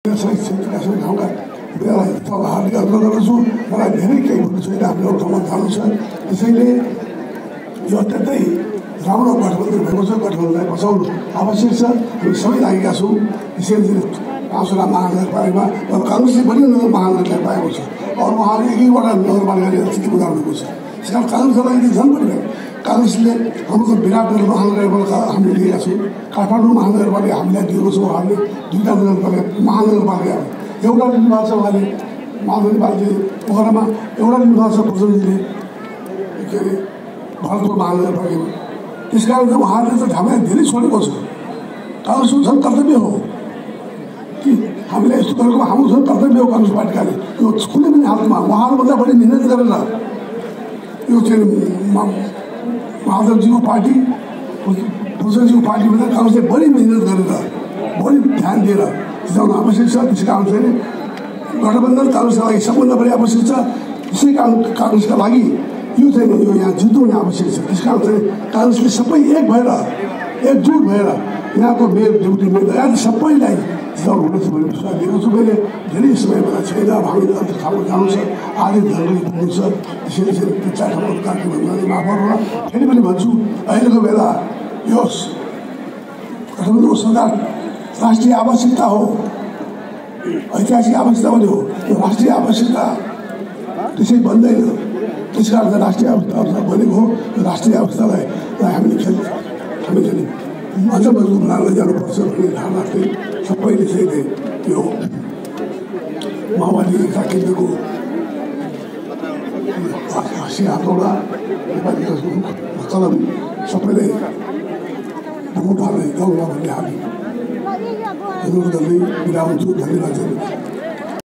ठाउँका सभाहरूले अनुरोध गर्दछु। मलाई धेरै केही भन्नु छैन, हामीले अरू ठाउँमा जानु छ। त्यसैले यो अत्यन्तै राम्रो गठबन्धन भएको छ। गठबन्धनलाई बचाउनु आवश्यक छ। हामी सबै लागेका छौँ। त्यसैले पाँचवटा महानगरपालिकामा काङ्ग्रेसले बढी महानगरपालिका पाएको छ। अरू उहाँले एक एकवटा नगरपालिकाले स्थिति उदाहरणको छ। त्यस कारण काङ्ग्रेसको लागि झन् पनि काङ्ग्रेसले हाम्रो विराट नगर महानगरपालिका हामीले लिएका छौँ। काठमाडौँ महानगरपालिका हामीलाई दिएको छ। उहाँले दुईवटा नगरपालिका महानगरपालिका एउटा लिनुभएको छ। उहाँले महानगरपालिकाले पोखरामा एउटा लिनुभएको छ। प्रचण्डजीले के अरे भरतपुर महानगरपालिकामा। त्यस कारण उहाँहरूले त हामीलाई धेरै छोडेको छ। काङ्ग्रेसको झन् कर्तव्य हो कि हामीलाई यस्तो गरेको हाम्रो झन् कर्तव्य हो। काङ्ग्रेस पार्टीकाले यो कुनै पनि हालतमा उहाँहरूभन्दा बढी मिहिनेत गरेर यो चाहिँ माधवजीको पार्टी प्रचण्डजीको पार्टीभन्दा काङ्ग्रेसले बढी मिहिनेत गरेर बढी ध्यान दिएर जिताउनु आवश्यक छ। त्यस कारण चाहिँ गठबन्धन काङ्ग्रेसका लागि सबभन्दा बढी आवश्यक छ। त्यसै कारण काङ्ग्रेसका लागि यो चाहिँ यो यहाँ जित्नु आवश्यक छ। त्यस कारण चाहिँ काङ्ग्रेसले सबै एक भएर एकजुट भएर यहाँको मेयर ड्युटी मेयर सबैलाई जिताउनु हुनेछ भन्ने विश्वास दिएको छु। मैले धेरै समय मलाई छैन। अब हामीले अन्त ठाउँमा जानु छ, आधी धर्मले पुग्नु छ। त्यसैले चाहिँ त्यो चार ठाउँको कार्यक्रम गर्नाले माफ गर्नु। फेरि पनि भन्छु, अहिलेको बेला यो गठबन्धनको सरकार राष्ट्रिय आवश्यकता हो, ऐतिहासिक आवश्यकता पनि हो। यो राष्ट्रिय आवश्यकता त्यसै बन्दैन। त्यस कारण राष्ट्रिय आवश्यकता बनेको हो। यो राष्ट्रिय आवश्यकतालाई हामीले अझ मजबुत बनाएर जानुपर्छ भन्ने धारणा चाहिँ सबैले चाहिँ यो माओवादी एकता केन्द्रको हाँसी हातौडा नेपाली कलम सबैले भोट हाल्ने गाउँमा भन्ने हामी अनुरोध गर्दै बिदा हुन्छु। धन्यवाद।